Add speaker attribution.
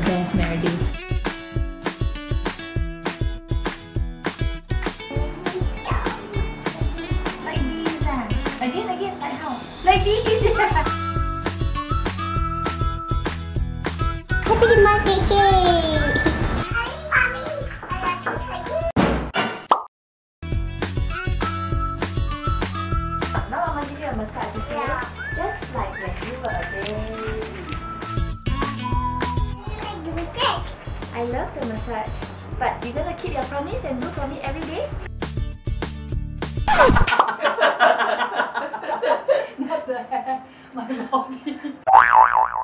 Speaker 1: best, Meredith. Like this, Again, like how? Like this.
Speaker 2: Happy birthday cake! Hi, mommy. I like this again.
Speaker 1: Now Mama give you a massage, okay?
Speaker 2: Yeah.
Speaker 1: Just like when you were a baby. I love the massage. But you're gonna keep your promise and do for me every day? Not the hair, my body.